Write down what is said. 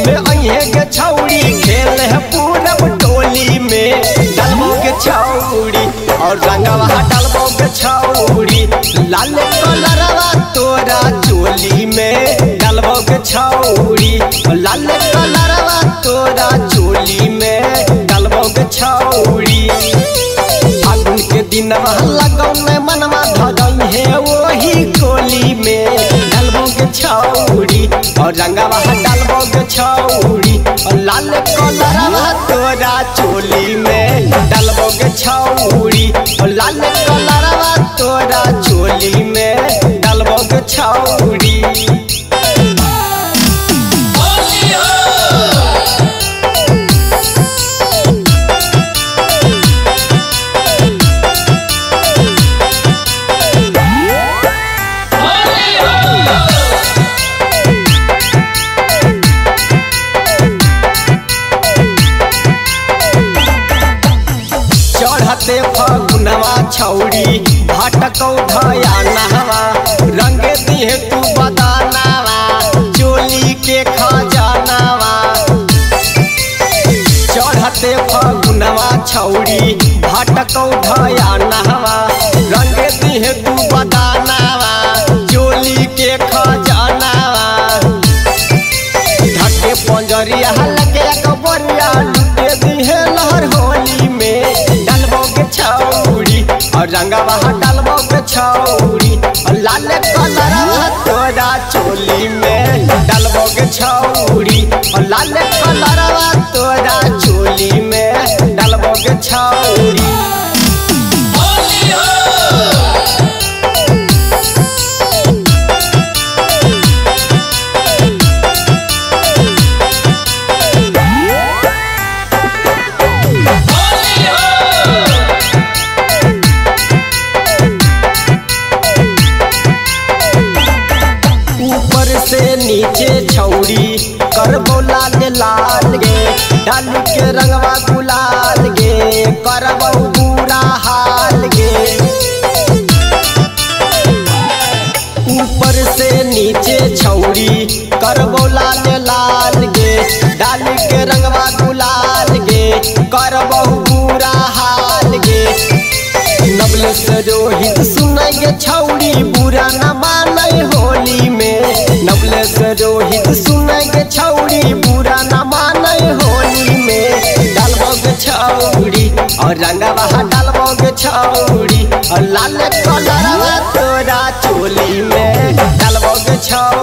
में अहे के छौड़ी खेल है पूरब टोली में डालबो के छौड़ी और रंगवा डालबो के छौड़ी लाल कलरवा तोरा चोली में डालबो के छौड़ी लाल कलरवा तोरा चोली में डालबो के छौड़ी फागुन के दिन लगौ में मनवा धगई है वही कोली में डालबो के छौड़ी और रंगवा डालबो के छौड़ी और लाल कलरवा तोरा चोली में डालबो के छौड़ी और लाल कलरवा तोरा चोली में डालबो के छौड़ी। चढ़ते फगुनवा छौड़ी भटकौ धया नहवा रंग दिहे तू बदानावा चोली के खजानावा। चढ़ते फगुनवा छौड़ी भटकौ धया नहवा रंग दिहे तू बदानावा चोली के खजानावा। ढके पंजरिया लगे कबरिया लुटे दिहे लहर होली में डालबो के छौड़ी और रंगवा डालबो के छौड़ी और लाल कलरवा तोरा चोली में डालबो के छौड़ी और लाल कलरवा तोरा चोली में डालबो के छौड़ी। से नीचे छौड़ी करबो लाल लाल गे डाल के रंगवा गुलाल गे करबो बुरा हाल गे। ऊपर से नीचे छौड़ी करबो लाल लाल गे डाल के रंगवा गुलाल गे करबो बुरा हाल गे। नबल से रोहित सुनै गे छौड़ी बुरा न मानै होली में नबल से रोहित सुनै गे छौड़ी बुरा न मानै होली में डालबो गे छौड़ी और रंगवा डालबो गे छौड़ी और लाल कलरवा तोरा चोली में डालबो गे छौड़ी।